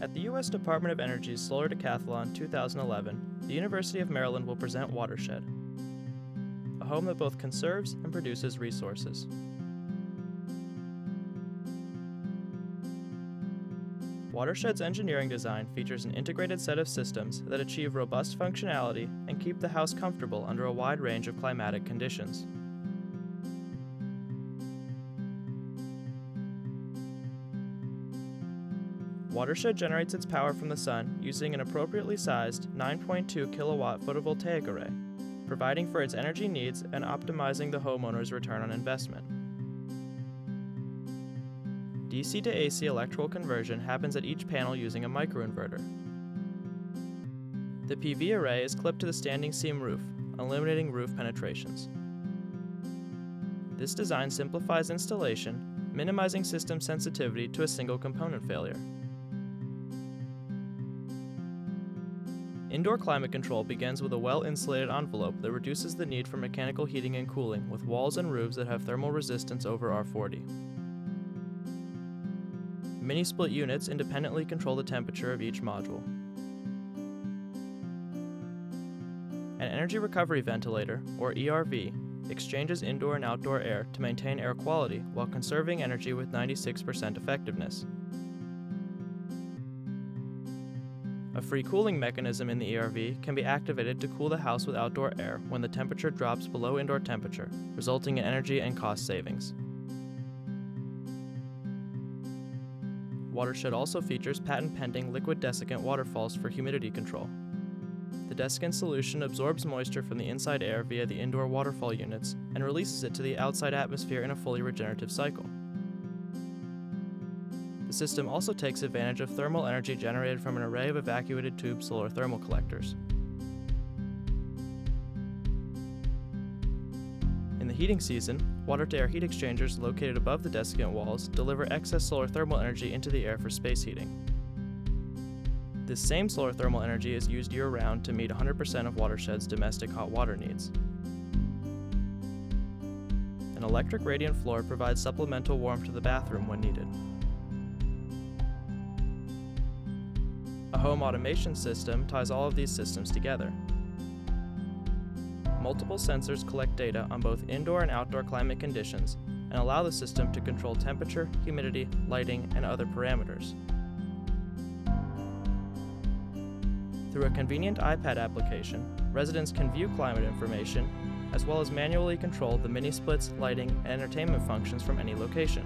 At the U.S. Department of Energy's Solar Decathlon 2011, the University of Maryland will present WaterShed, a home that both conserves and produces resources. WaterShed's engineering design features an integrated set of systems that achieve robust functionality and keep the house comfortable under a wide range of climatic conditions. WaterShed generates its power from the sun using an appropriately sized 9.2 kilowatt photovoltaic array, providing for its energy needs and optimizing the homeowner's return on investment. DC to AC electrical conversion happens at each panel using a microinverter. The PV array is clipped to the standing seam roof, eliminating roof penetrations. This design simplifies installation, minimizing system sensitivity to a single component failure. Indoor climate control begins with a well-insulated envelope that reduces the need for mechanical heating and cooling with walls and roofs that have thermal resistance over R40. Mini-split units independently control the temperature of each module. An energy recovery ventilator, or ERV, exchanges indoor and outdoor air to maintain air quality while conserving energy with 96% effectiveness. A free cooling mechanism in the ERV can be activated to cool the house with outdoor air when the temperature drops below indoor temperature, resulting in energy and cost savings. WaterShed also features patent-pending liquid desiccant waterfalls for humidity control. The desiccant solution absorbs moisture from the inside air via the indoor waterfall units and releases it to the outside atmosphere in a fully regenerative cycle. The system also takes advantage of thermal energy generated from an array of evacuated tube solar thermal collectors. In the heating season, water-to-air heat exchangers located above the desiccant walls deliver excess solar thermal energy into the air for space heating. This same solar thermal energy is used year-round to meet 100% of WaterShed's domestic hot water needs. An electric radiant floor provides supplemental warmth to the bathroom when needed. A home automation system ties all of these systems together. Multiple sensors collect data on both indoor and outdoor climate conditions and allow the system to control temperature, humidity, lighting, and other parameters. Through a convenient iPad application, residents can view climate information as well as manually control the mini-splits, lighting, and entertainment functions from any location.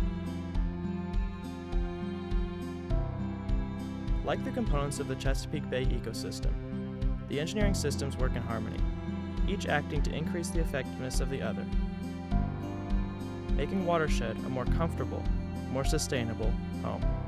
Like the components of the Chesapeake Bay ecosystem, the engineering systems work in harmony, each acting to increase the effectiveness of the other, making WaterShed a more comfortable, more sustainable home.